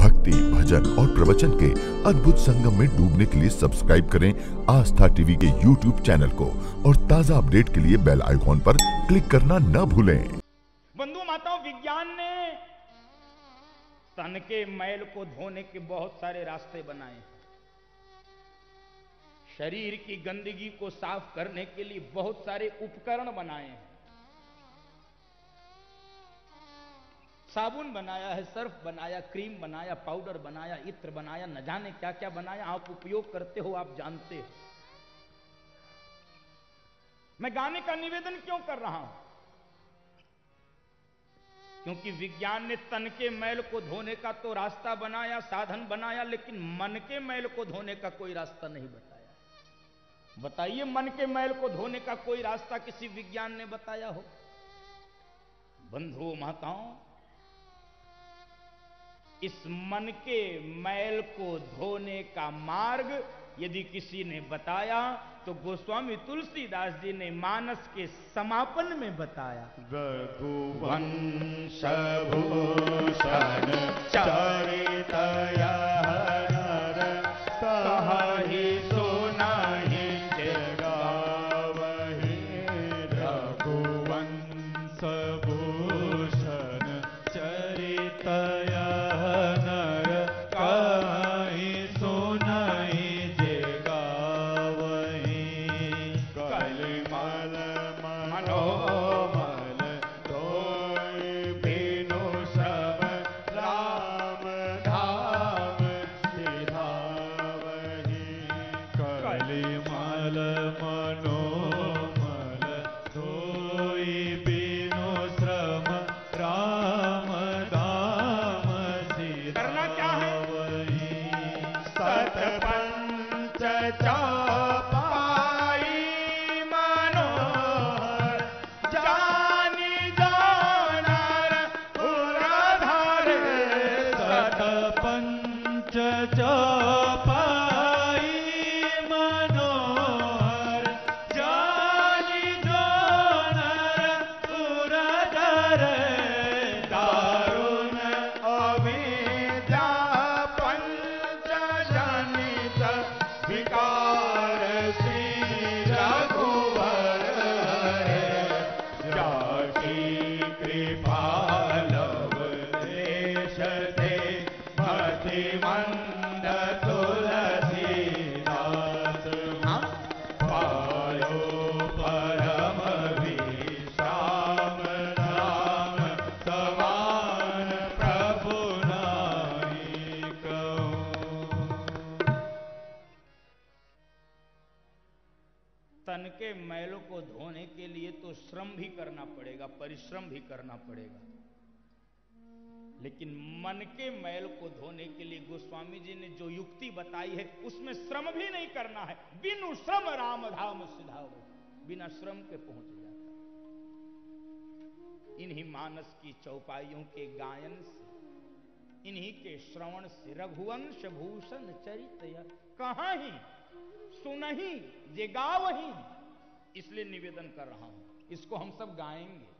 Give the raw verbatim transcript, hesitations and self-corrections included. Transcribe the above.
भक्ति, भजन और प्रवचन के अद्भुत संगम में डूबने के लिए सब्सक्राइब करें आस्था टीवी के यूट्यूब चैनल को और ताजा अपडेट के लिए बेल आइकॉन पर क्लिक करना न भूलें। बंधु माताओं, विज्ञान ने तन के मैल को धोने के बहुत सारे रास्ते बनाए हैं। शरीर की गंदगी को साफ करने के लिए बहुत सारे उपकरण बनाए हैं। साबुन बनाया है, सर्फ बनाया, क्रीम बनाया, पाउडर बनाया, इत्र बनाया, न जाने क्या क्या बनाया। आप उपयोग करते हो, आप जानते हो। मैं गाने का निवेदन क्यों कर रहा हूं? क्योंकि विज्ञान ने तन के मैल को धोने का तो रास्ता बनाया, साधन बनाया, लेकिन मन के मैल को धोने का कोई रास्ता नहीं बताया। बताइए, मन के मैल को धोने का कोई रास्ता किसी विज्ञान ने बताया हो? बंधुओं माताओं, इस मन के मैल को धोने का मार्ग यदि किसी ने बताया तो गोस्वामी तुलसीदास जी ने मानस के समापन में बताया। रघुवंश भूषण चरितया कहि सुनाहि गावहि। रघुवंश भूषण चरितया तन के मैलों को धोने के लिए तो श्रम भी करना पड़ेगा, परिश्रम भी करना पड़ेगा, लेकिन मन के मैल को धोने के लिए गोस्वामी जी ने जो युक्ति बताई है उसमें श्रम भी नहीं करना है। बिनु श्रम राम धाम सिधाओ, बिना श्रम के पहुंच जाता। इन्हीं मानस की चौपाइयों के गायन से, इन्हीं के श्रवण से रघुवंश भूषण चरितया कहां ही सुनहि जे गावहि, इसलिए निवेदन कर रहा हूं। इसको हम सब गाएंगे।